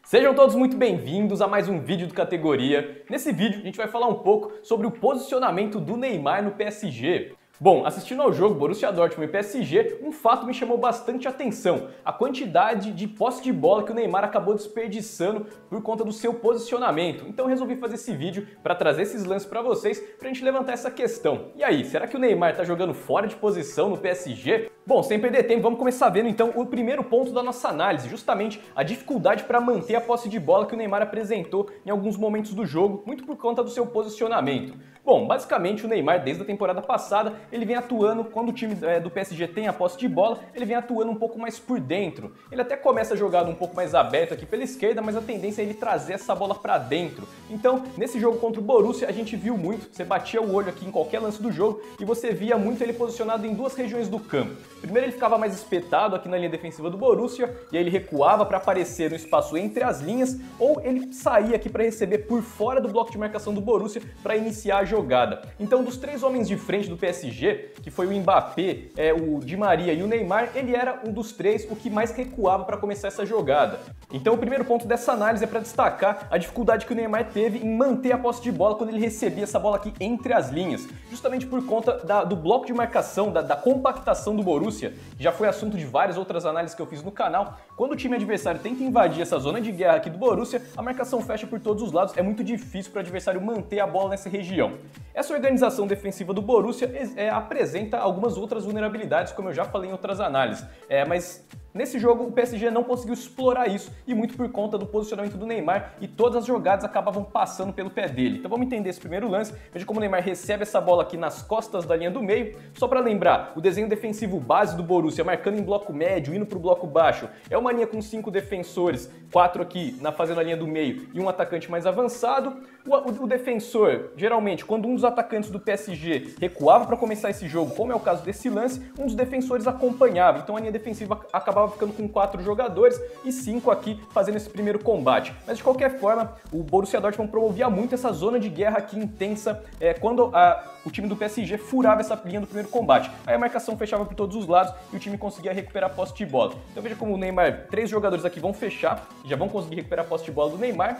Sejam todos muito bem-vindos a mais um vídeo do Categoria. Nesse vídeo a gente vai falar um pouco sobre o posicionamento do Neymar no PSG. Bom, assistindo ao jogo Borussia Dortmund e PSG, um fato me chamou bastante atenção: a quantidade de posse de bola que o Neymar acabou desperdiçando por conta do seu posicionamento. Então resolvi fazer esse vídeo para trazer esses lances para vocês, para a gente levantar essa questão. E aí, será que o Neymar está jogando fora de posição no PSG? Bom, sem perder tempo, vamos começar vendo então o primeiro ponto da nossa análise, justamente a dificuldade para manter a posse de bola que o Neymar apresentou em alguns momentos do jogo, muito por conta do seu posicionamento. Bom, basicamente o Neymar, desde a temporada passada, ele vem atuando, quando o time do PSG tem a posse de bola, ele vem atuando um pouco mais por dentro. Ele até começa a jogar um pouco mais aberto aqui pela esquerda, mas a tendência é ele trazer essa bola para dentro. Então, nesse jogo contra o Borussia, a gente viu muito, você batia o olho aqui em qualquer lance do jogo e você via muito ele posicionado em duas regiões do campo. Primeiro ele ficava mais espetado aqui na linha defensiva do Borussia, e aí ele recuava para aparecer no espaço entre as linhas, ou ele saía aqui para receber por fora do bloco de marcação do Borussia para iniciar a jogada. Então, dos três homens de frente do PSG, que foi o Mbappé, o Di Maria e o Neymar, ele era um dos três o que mais recuava para começar essa jogada. Então o primeiro ponto dessa análise é para destacar a dificuldade que o Neymar teve em manter a posse de bola quando ele recebia essa bola aqui entre as linhas, justamente por conta do bloco de marcação, da compactação do Borussia, que já foi assunto de várias outras análises que eu fiz no canal. Quando o time adversário tenta invadir essa zona de guerra aqui do Borussia, a marcação fecha por todos os lados, é muito difícil para o adversário manter a bola nessa região. Essa organização defensiva do Borussia apresenta algumas outras vulnerabilidades, como eu já falei em outras análises, mas nesse jogo o PSG não conseguiu explorar isso, e muito por conta do posicionamento do Neymar, e todas as jogadas acabavam passando pelo pé dele. Então vamos entender esse primeiro lance, veja como o Neymar recebe essa bola aqui nas costas da linha do meio. Só para lembrar, o desenho defensivo base do Borussia, marcando em bloco médio, indo para o bloco baixo, é uma linha com 5 defensores, 4 aqui fazendo a linha do meio e um atacante mais avançado. O defensor, geralmente, quando um dos atacantes do PSG recuava para começar esse jogo, como é o caso desse lance, um dos defensores acompanhava. Então a linha defensiva acabava ficando com 4 jogadores e 5 aqui fazendo esse primeiro combate. Mas de qualquer forma, o Borussia Dortmund promovia muito essa zona de guerra aqui intensa quando o time do PSG furava essa linha do primeiro combate. Aí a marcação fechava por todos os lados e o time conseguia recuperar a posse de bola. Então veja como o Neymar, 3 jogadores aqui vão fechar, já vão conseguir recuperar a posse de bola do Neymar.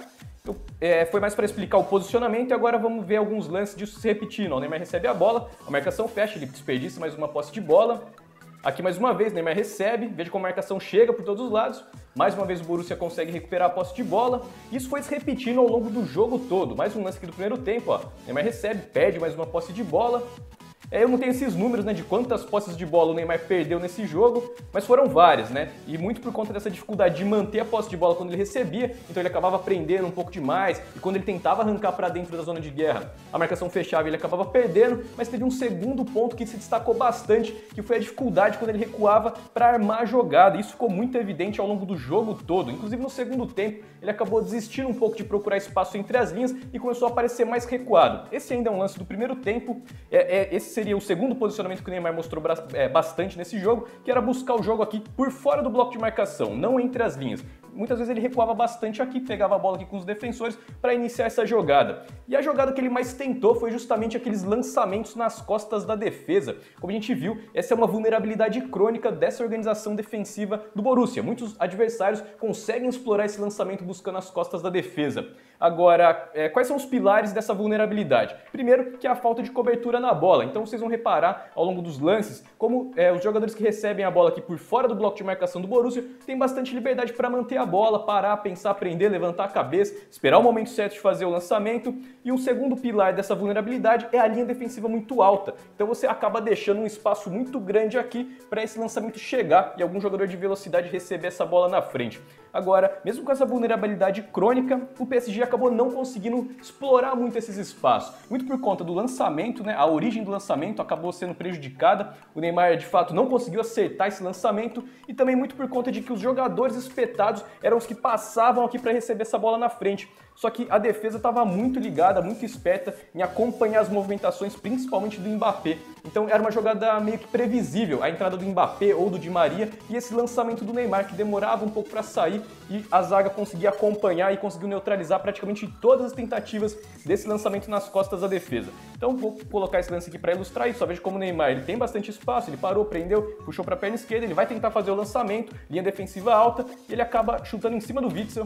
Foi mais para explicar o posicionamento, e agora vamos ver alguns lances disso se repetindo. O Neymar recebe a bola, a marcação fecha, ele desperdiça mais uma posse de bola. Aqui mais uma vez, o Neymar recebe, veja como a marcação chega por todos os lados. Mais uma vez o Borussia consegue recuperar a posse de bola. Isso foi se repetindo ao longo do jogo todo. Mais um lance aqui do primeiro tempo, ó. O Neymar recebe, perde mais uma posse de bola. Eu não tenho esses números, de quantas posses de bola o Neymar perdeu nesse jogo, mas foram várias, E muito por conta dessa dificuldade de manter a posse de bola quando ele recebia, então ele acabava prendendo um pouco demais, e quando ele tentava arrancar para dentro da zona de guerra, a marcação fechava e ele acabava perdendo. Mas teve um segundo ponto que se destacou bastante, que foi a dificuldade quando ele recuava para armar a jogada. Isso ficou muito evidente ao longo do jogo todo. Inclusive no segundo tempo, ele acabou desistindo um pouco de procurar espaço entre as linhas e começou a aparecer mais recuado. Esse ainda é um lance do primeiro tempo, esse seria o segundo posicionamento que o Neymar mostrou bastante nesse jogo, que era buscar o jogo aqui por fora do bloco de marcação, não entre as linhas. Muitas vezes ele recuava bastante aqui, pegava a bola aqui com os defensores para iniciar essa jogada. E a jogada que ele mais tentou foi justamente aqueles lançamentos nas costas da defesa. Como a gente viu, essa é uma vulnerabilidade crônica dessa organização defensiva do Borussia. Muitos adversários conseguem explorar esse lançamento buscando as costas da defesa. Agora, quais são os pilares dessa vulnerabilidade? Primeiro, que é a falta de cobertura na bola. Então vocês vão reparar ao longo dos lances como os jogadores que recebem a bola aqui por fora do bloco de marcação do Borussia têm bastante liberdade para manter a bola, parar, pensar, prender, levantar a cabeça, esperar o momento certo de fazer o lançamento. E um segundo pilar dessa vulnerabilidade é a linha defensiva muito alta. Então você acaba deixando um espaço muito grande aqui para esse lançamento chegar e algum jogador de velocidade receber essa bola na frente. Agora, mesmo com essa vulnerabilidade crônica, o PSG acabou não conseguindo explorar muito esses espaços. Muito por conta do lançamento, a origem do lançamento acabou sendo prejudicada. O Neymar, de fato, não conseguiu acertar esse lançamento, e também muito por conta de que os jogadores espetados eram os que passavam aqui para receber essa bola na frente. Só que a defesa estava muito ligada, muito esperta em acompanhar as movimentações, principalmente do Mbappé. Então era uma jogada meio que previsível, a entrada do Mbappé ou do Di Maria e esse lançamento do Neymar, que demorava um pouco para sair, e a zaga conseguia acompanhar e conseguiu neutralizar praticamente todas as tentativas desse lançamento nas costas da defesa. Então vou colocar esse lance aqui para ilustrar isso. Só veja como o Neymar ele tem bastante espaço, ele parou, prendeu, puxou para a perna esquerda, ele vai tentar fazer o lançamento, linha defensiva alta, e ele acaba chutando em cima do Witsel.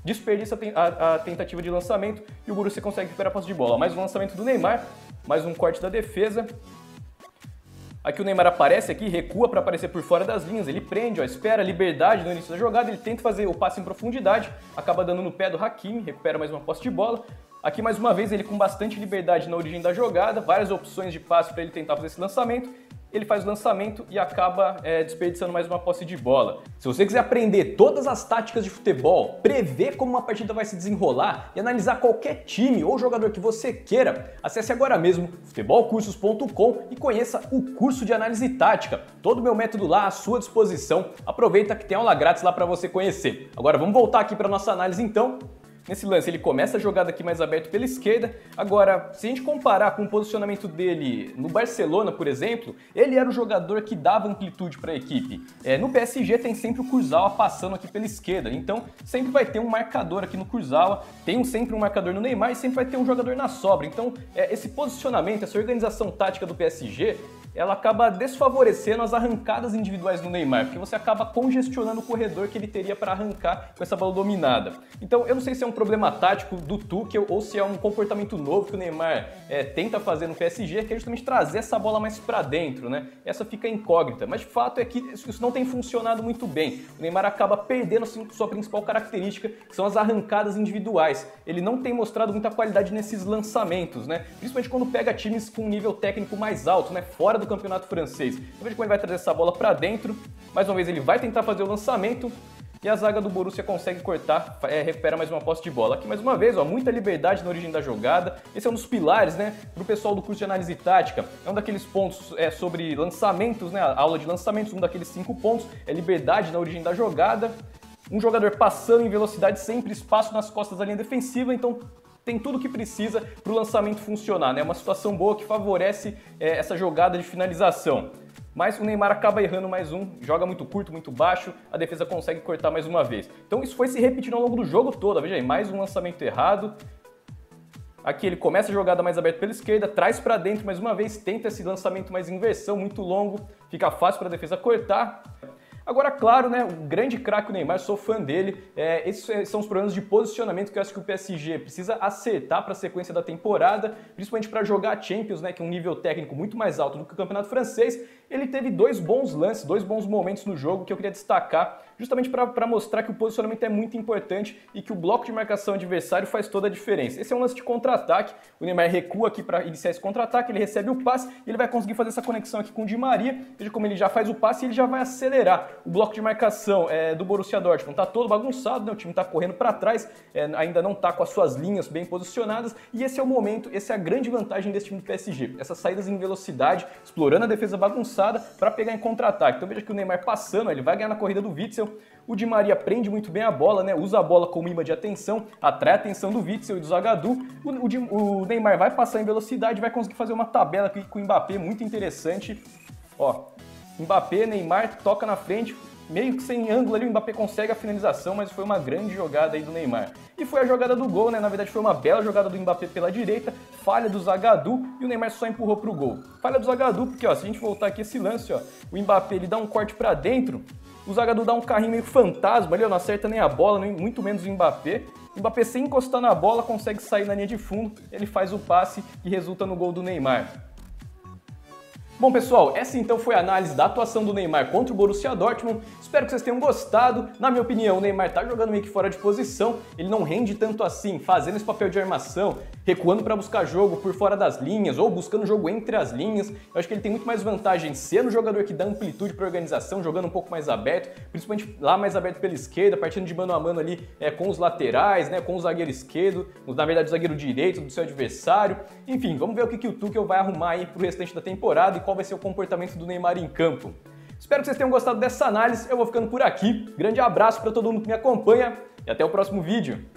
desperdiça a tentativa de lançamento e o Borussia consegue recuperar a posse de bola. Mais um lançamento do Neymar, mais um corte da defesa. Aqui o Neymar aparece aqui, recua para aparecer por fora das linhas, ele prende, ó, espera a liberdade no início da jogada, ele tenta fazer o passe em profundidade, acaba dando no pé do Hakimi, recupera mais uma posse de bola. Aqui mais uma vez ele com bastante liberdade na origem da jogada, várias opções de passe para ele tentar fazer esse lançamento. Ele faz o lançamento e acaba desperdiçando mais uma posse de bola. Se você quiser aprender todas as táticas de futebol, prever como uma partida vai se desenrolar e analisar qualquer time ou jogador que você queira, acesse agora mesmo futebolcursos.com e conheça o curso de análise tática. Todo o meu método lá à sua disposição. Aproveita que tem aula grátis lá para você conhecer. Agora vamos voltar aqui para nossa análise então. Nesse lance ele começa a jogada aqui mais aberto pela esquerda. Agora, se a gente comparar com o posicionamento dele no Barcelona, por exemplo, ele era o jogador que dava amplitude para a equipe. No PSG tem sempre o Kurzawa passando aqui pela esquerda, então sempre vai ter um marcador aqui no Kurzawa, tem sempre um marcador no Neymar e sempre vai ter um jogador na sobra. Então esse posicionamento, essa organização tática do PSG, ela acaba desfavorecendo as arrancadas individuais do Neymar, porque você acaba congestionando o corredor que ele teria para arrancar com essa bola dominada. Então eu não sei se é um problema tático do Tuchel ou se é um comportamento novo que o Neymar tenta fazer no PSG, que é justamente trazer essa bola mais para dentro, né? Essa fica incógnita, mas de fato é que isso não tem funcionado muito bem. O Neymar acaba perdendo assim, sua principal característica, que são as arrancadas individuais. Ele não tem mostrado muita qualidade nesses lançamentos, né? Principalmente quando pega times com um nível técnico mais alto, né? Fora do campeonato francês. Então veja como ele vai trazer essa bola para dentro. Mais uma vez ele vai tentar fazer o lançamento e a zaga do Borussia consegue cortar, recupera mais uma posse de bola. Aqui mais uma vez, ó, muita liberdade na origem da jogada. Esse é um dos pilares, né, pro pessoal do curso de análise tática. É um daqueles pontos sobre lançamentos, né, a aula de lançamentos, um daqueles 5 pontos é liberdade na origem da jogada. Um jogador passando em velocidade, sempre espaço nas costas da linha defensiva, então tem tudo o que precisa para o lançamento funcionar, né? Uma situação boa que favorece essa jogada de finalização. Mas o Neymar acaba errando mais um, joga muito curto, muito baixo, a defesa consegue cortar mais uma vez. Então isso foi se repetindo ao longo do jogo todo, veja aí, mais um lançamento errado. Aqui ele começa a jogada mais aberta pela esquerda, traz para dentro mais uma vez, tenta esse lançamento mais inversão, muito longo, fica fácil para a defesa cortar. Agora, claro, né, o grande craque, o Neymar, sou fã dele, esses são os problemas de posicionamento que eu acho que o PSG precisa acertar para a sequência da temporada, principalmente para jogar a Champions, né, que é um nível técnico muito mais alto do que o Campeonato Francês. Ele teve 2 bons lances, 2 bons momentos no jogo que eu queria destacar, justamente para mostrar que o posicionamento é muito importante e que o bloco de marcação adversário faz toda a diferença. Esse é um lance de contra-ataque, o Neymar recua aqui para iniciar esse contra-ataque, ele recebe o passe e ele vai conseguir fazer essa conexão aqui com o Di Maria, veja como ele já faz o passe e ele já vai acelerar. O bloco de marcação do Borussia Dortmund está todo bagunçado, né? O time está correndo para trás, ainda não está com as suas linhas bem posicionadas, e esse é o momento, essa é a grande vantagem desse time do PSG, essas saídas em velocidade, explorando a defesa bagunçada para pegar em contra-ataque. Então veja que o Neymar passando, ele vai ganhar na corrida do Witsel, o Di Maria prende muito bem a bola, né? Usa a bola como imã de atenção, atrai a atenção do Witsel e do Zagadou. O Neymar vai passar em velocidade, vai conseguir fazer uma tabela aqui com o Mbappé muito interessante. Ó, Mbappé, Neymar, toca na frente, meio que sem ângulo ali, o Mbappé consegue a finalização, mas foi uma grande jogada aí do Neymar. E foi a jogada do gol, né? Na verdade foi uma bela jogada do Mbappé pela direita, falha do Zagadou e o Neymar só empurrou pro gol. Falha do Zagadou porque, ó, se a gente voltar aqui esse lance, ó, o Mbappé ele dá um corte pra dentro, o Zagadou dá um carrinho meio fantasma ali, ó, não acerta nem a bola, nem muito menos o Mbappé. O Mbappé, sem encostar na bola, consegue sair na linha de fundo, ele faz o passe e resulta no gol do Neymar. Bom, pessoal, essa então foi a análise da atuação do Neymar contra o Borussia Dortmund. Espero que vocês tenham gostado. Na minha opinião, o Neymar tá jogando meio que fora de posição. Ele não rende tanto assim, fazendo esse papel de armação, recuando para buscar jogo por fora das linhas ou buscando jogo entre as linhas. Eu acho que ele tem muito mais vantagem sendo o jogador que dá amplitude para a organização, jogando um pouco mais aberto, principalmente lá mais aberto pela esquerda, partindo de mano a mano ali com os laterais, né, com o zagueiro esquerdo, na verdade o zagueiro direito do seu adversário. Enfim, vamos ver o que o Tuchel vai arrumar aí pro restante da temporada e qual vai ser o comportamento do Neymar em campo. Espero que vocês tenham gostado dessa análise, eu vou ficando por aqui. Grande abraço para todo mundo que me acompanha e até o próximo vídeo.